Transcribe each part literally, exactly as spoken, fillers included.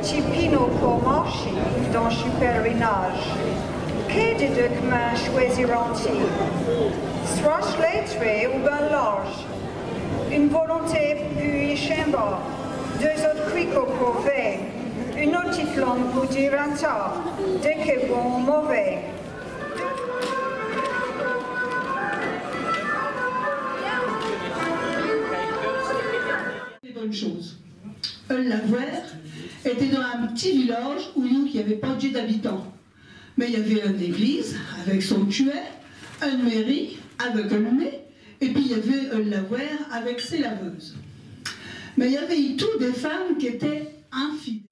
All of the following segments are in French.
Tipino pour marcher dans le pèlerinage. Que de documents choisiront-ils? Soit lettré ou bien large? Une volonté puis chambre, deux autres cricots pour faire, une autre petite langue pour dire un tas, dès que bon ou mauvais. Des bonnes choses. Un lavoir était dans un petit village où il n'y avait pas d'habitants. Mais il y avait une église avec son tuet, une mairie avec un nez, et puis il y avait un lavoir avec ses laveuses. Mais il y avait tout des femmes qui étaient infidèles.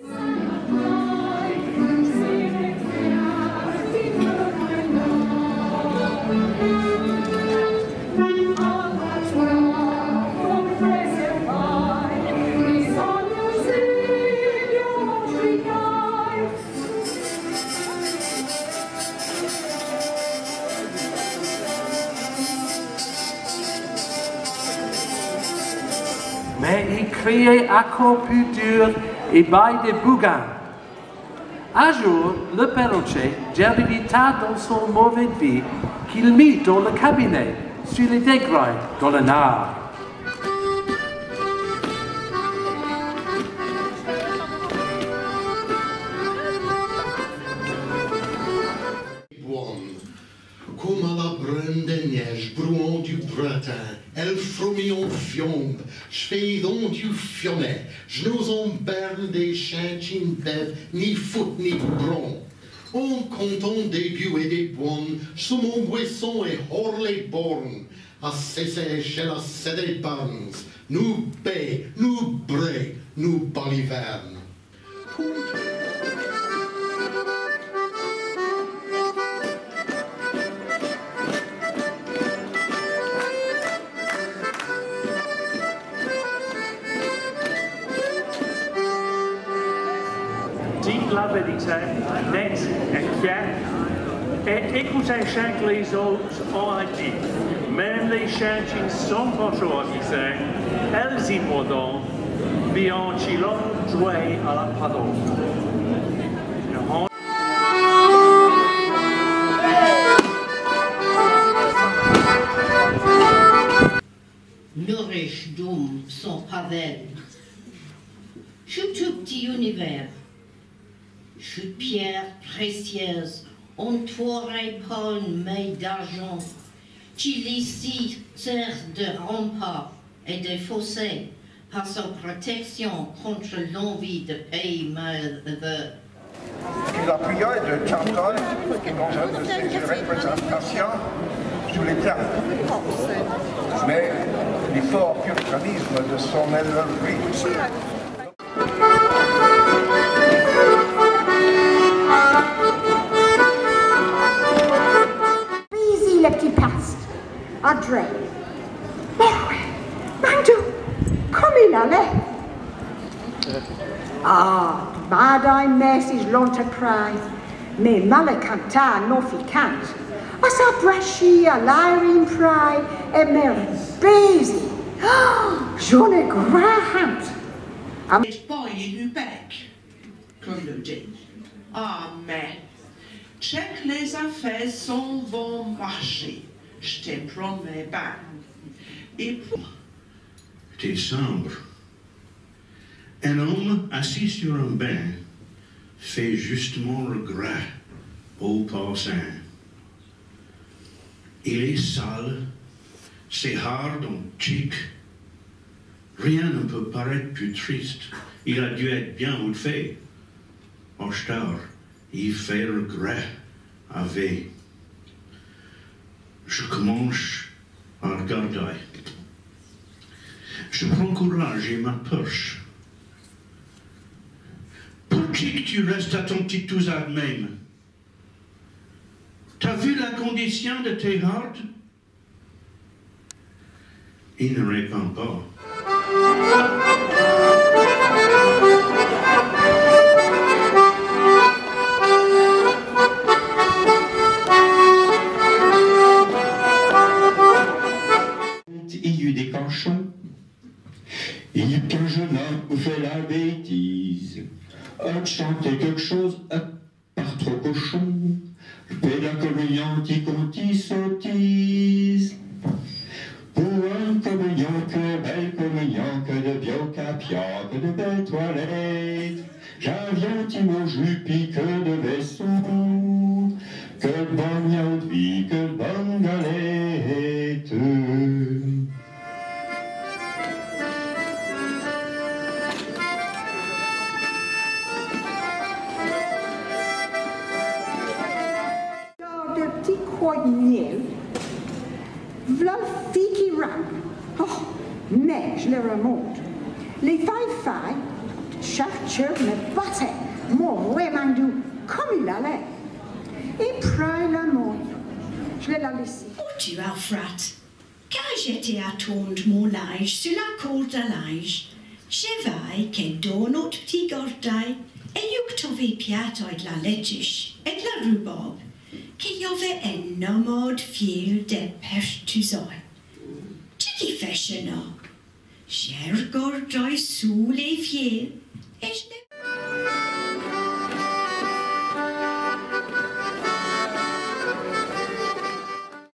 Mais il criait encore plus dur et baille des bougins. Un jour, le perroquet gervita dans son mauvais vie qu'il mit dans le cabinet, sur les degrés, dans le nard. Comme à la brune de neige, brouant du printemps, elle fromit en fiombe, chevillon du fionnet, genoux en berne des chiens qui ne bèvent ni foot ni bron. En comptant des buts et des bonnes, sous mon buisson et hors les bornes, à cesser chez la cédé barnes, nous paix, nous bré, nous baliverne. Dites la vérité, net et clair, et écoutez chaque les autres ont dit. Même les chiens qui ne sont pas trop avisés, elles y pourront, bien qu'ils ont joué à la parole. Nourriche d'hommes sans pavel. Je tout petit univers. Je pierre précieuse, entourée par une maille d'argent, qui l'ici sert de rempart et de fossé par sa protection contre l'envie de pays malheureux. Il appuya de Charlton dans une de ses représentations sur les terres. Mais l'effort puritanisme de son élevée. André. Oh, Mando, come in allez. Ah, bad I message long to cry. Me malacanta no ficant. As a brashy, a lyring pride, e me busy. J'en ai grand. Et poi du bec, comme le dit. Ah, mais, check les affaires sont vont marcher. Je te promets pas. Et pour... T'es sombre. Un homme assis sur un banc fait justement regret au passant. Il est sale, ses hard en chic. Rien ne peut paraître plus triste. Il a dû être bien fait. En star, il fait regret avec. Je commence à regarder. Je prends courage et m'approche. Pour qui tu restes à ton petit tousard même? T'as vu la condition de tes hardes? Il ne répond pas. Il y eut des canchons, il y eut qu'un jeune homme fait la bêtise. a chanté quelque chose à part trop cochon. Le pédagogue qui conti sottise. Pour un communion que belle communion, que de biocapia, que de belles toilettes. J'avions Timo jupi que de vaisseaux, que de bonne yaourt vie, que de bonne galette. De petits croix de miel, v'là le fille qui rappe. Oh, mais je le remonte. Les failles failles, chaque chœur me battait, moi vraiment doux, comme il allait. Et près la montre, je l'ai la laissé. Oh, tu Alfred, quand j'étais à tondre mon linge sur la corde à linge, j'ai vu que dans notre petit gordail, et eu trouvé piate avec la lettuce et la rhubarbe, qu'il y avait un nomade fier de perche tusaille. Tu dis fascinant. J'ai regardé sous les fiers,